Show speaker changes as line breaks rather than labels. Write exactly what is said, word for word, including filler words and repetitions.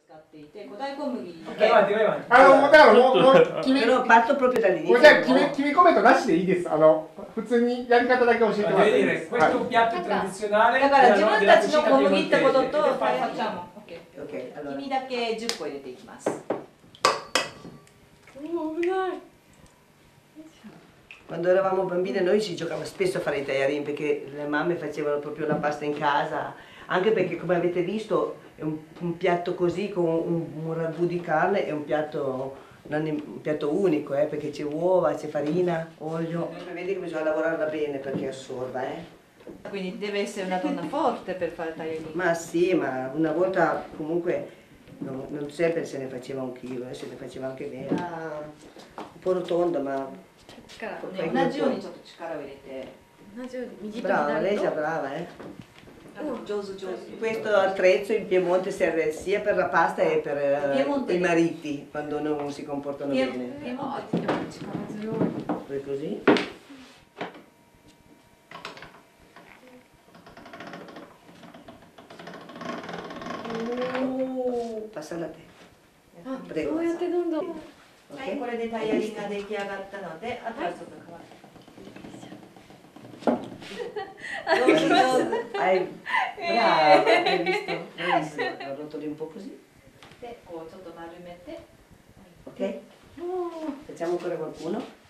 使っていて、古代小麦。
vai avanti, vai avanti.
あの、だからもう、もう、決め、
Però parto proprio
もう
dall'inizio.
じゃあ、決め、決めコメントなしでいいです。あの、普通にやり方だけ教えてもらっていい
Devi
で
dire,
す。
questo è
は
un piatto tradizionale
だから自
della,
分
della
たちの
cucina
小麦ってこと
piemontese.
と、
E
はい、
fai-
facciamo. Ok.
Ok, allora.
君だけじゅっこ入れていきます。
Quando eravamo bambine noi ci giocava spesso a fare i tagliarini perché le mamme facevano proprio la pasta in casa, anche perché come avete visto è un, un piatto così con un, un ragù di carne è un piatto, non è un piatto unico eh, perché c'è uova, c'è farina, olio. Vedi che bisogna lavorarla bene perché assorba eh.
Quindi deve essere una donna forte per fare tagliarini.
Ma sì, ma una volta comunque non, non sempre se ne faceva un chilo, eh, se ne faceva anche bene. Ah, un po' rotonda ma...
ね、同じようにちょっと力を入れて。
同じように短く
Brava,
な
lei
る
già
と
brava eh.
上手上手。
Questo attrezzo in Piemonte serve sia per la pasta che per eh,
Piemonte.
i mariti quando non si comportano
Pie-
bene.
Piemonte.
力強い
Fai così. Uh, passa la te.
あ、
Prego.
そうやってどんどん
はい、
Ok?
これでタイヤリンが出来上がったので、あとはちょっと変わって。上手上手。
Hai... Brava, hai visto? Hai visto? Lo rotoli un po' così.
で、こうちょっと丸めて。
Ok? Facciamo ancora qualcuno?